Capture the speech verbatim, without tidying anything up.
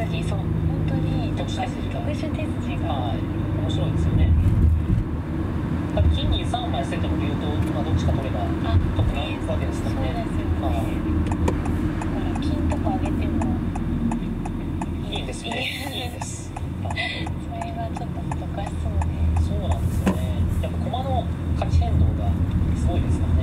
筋、そう本当に特殊手筋が特殊手筋が、 はい、面白いですよね。多分金銀さんまい捨てても竜と、まあ、どっちか取れば得なわけですからね。 そうですよね。だから金とか上げてもいいですね。いいです。 それがちょっと難しそうで。 そうなんですよね。やっぱ駒の価値変動がすごいですから